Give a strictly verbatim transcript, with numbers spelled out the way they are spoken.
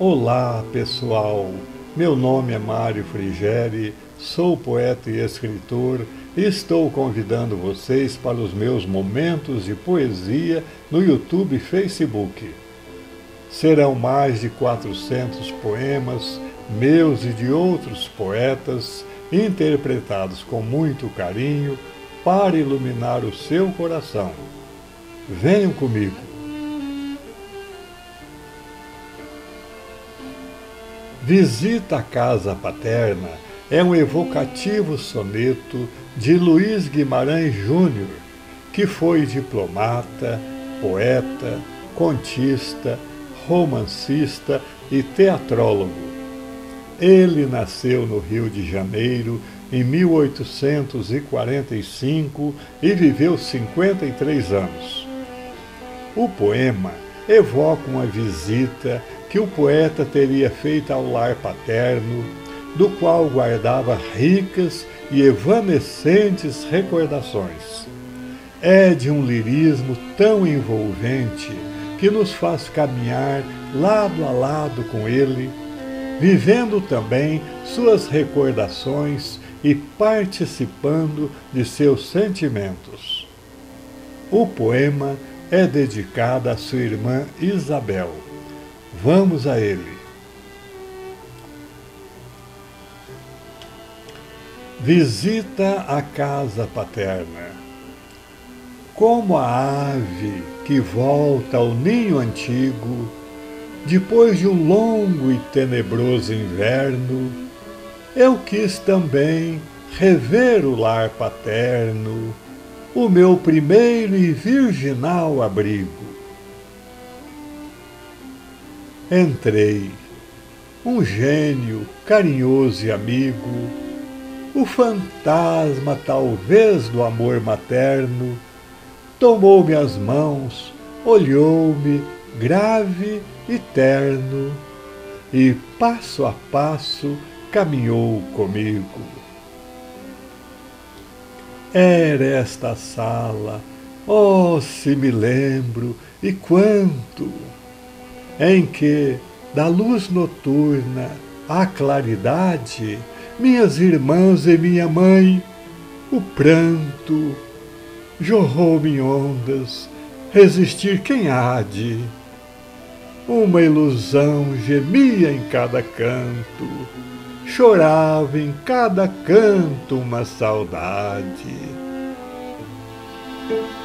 Olá, pessoal! Meu nome é Mário Frigeri, sou poeta e escritor e estou convidando vocês para os meus momentos de poesia no YouTube e Facebook. Serão mais de quatrocentos poemas, meus e de outros poetas, interpretados com muito carinho para iluminar o seu coração. Venham comigo! Visita à Casa Paterna é um evocativo soneto de Luiz Guimarães Júnior, que foi diplomata, poeta, contista, romancista e teatrólogo. Ele nasceu no Rio de Janeiro em mil oitocentos e quarenta e cinco e viveu cinquenta e três anos. O poema evoca uma visita que o poeta teria feito ao lar paterno, do qual guardava ricas e evanescentes recordações. É de um lirismo tão envolvente que nos faz caminhar lado a lado com ele, vivendo também suas recordações e participando de seus sentimentos. O poema é dedicado à sua irmã Isabel. Vamos a ele. Visita à casa paterna. Como a ave que volta ao ninho antigo, depois de um longo e tenebroso inverno, eu quis também rever o lar paterno, o meu primeiro e virginal abrigo. Entrei, um gênio carinhoso e amigo, o fantasma talvez do amor materno, tomou-me as mãos, olhou-me grave e terno, e passo a passo caminhou comigo. Era esta sala, oh, se me lembro, e quanto! Em que, da luz noturna à claridade, minhas irmãs e minha mãe, o pranto jorrou-me em ondas, resistir quem há de? Uma ilusão gemia em cada canto, chorava em cada canto uma saudade.